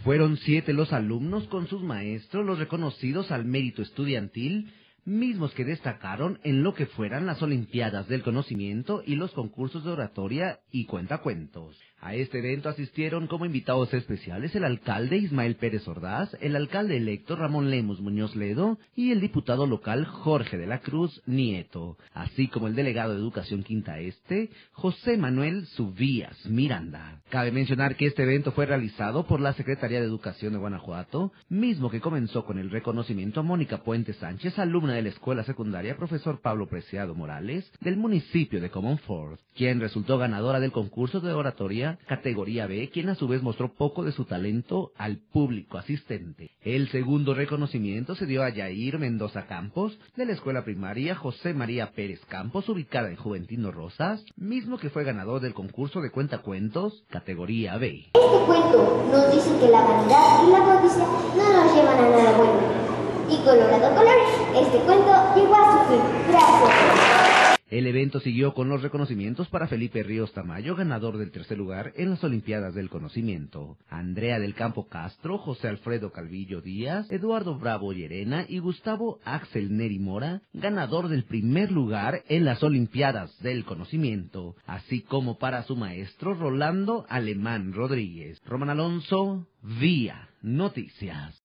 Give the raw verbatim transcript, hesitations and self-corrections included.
Fueron siete los alumnos con sus maestros los reconocidos al mérito estudiantil, mismos que destacaron en lo que fueran las Olimpiadas del Conocimiento y los concursos de oratoria y cuentacuentos. A este evento asistieron como invitados especiales el alcalde Ismael Pérez Ordaz, el alcalde electo Ramón Lemus Muñoz Ledo y el diputado local Jorge de la Cruz Nieto, así como el delegado de Educación Quinta Este, José Manuel Subías Miranda. Cabe mencionar que este evento fue realizado por la Secretaría de Educación de Guanajuato, mismo que comenzó con el reconocimiento a Mónica Puente Sánchez, alumna de la Escuela Secundaria Profesor Pablo Preciado Morales, del municipio de Comonfort, quien resultó ganadora del concurso de oratoria categoría B, quien a su vez mostró poco de su talento al público asistente. El segundo reconocimiento se dio a Yair Mendoza Campos, de la escuela primaria José María Pérez Campos, ubicada en Juventino Rosas, mismo que fue ganador del concurso de cuentacuentos categoría B. Este cuento nos dice que la vanidad y la codicia no nos llevan a nada bueno. Y colorado colores, este cuento llegó a su fin. Gracias. El evento siguió con los reconocimientos para Felipe Ríos Tamayo, ganador del tercer lugar en las Olimpiadas del Conocimiento, Andrea del Campo Castro, José Alfredo Calvillo Díaz, Eduardo Bravo Llerena y Gustavo Axel Neri Mora, ganador del primer lugar en las Olimpiadas del Conocimiento, así como para su maestro Rolando Alemán Rodríguez. Román Alonso, Vía Noticias.